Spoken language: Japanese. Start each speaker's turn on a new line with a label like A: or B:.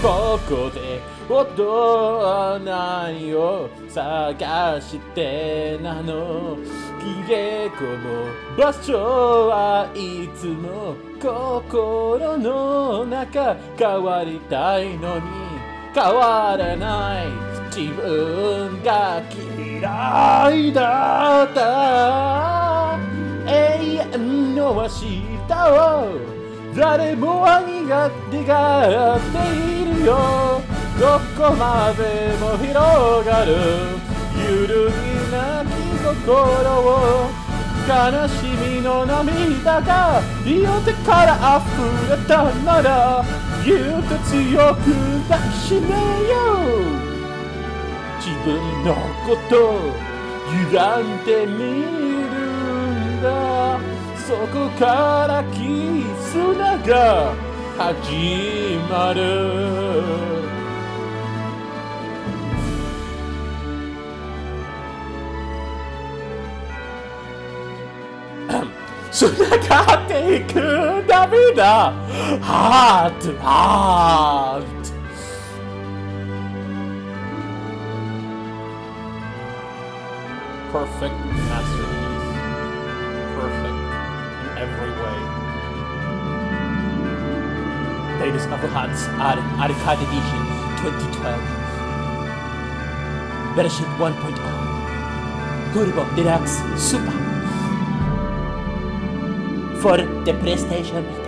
A: ここで音は何を探してなの。消え込む場所はいつも心の中。変わりたいのに変われない自分が嫌いだった。永遠の明日を誰もが願っているよ。どこまでも広がる揺るぎなき心を。悲しみの涙が手から溢れたならぎゅっと強く抱きしめよう。自分のこと歪んでみるんだ。そこから絆が始まる。つながっていく涙、ハートハート。Perfect masterpiece. Perfect in every way. Latest of Hats Arcade Edition 2012. Version 1.0 Turbo Deluxe Super for the PlayStation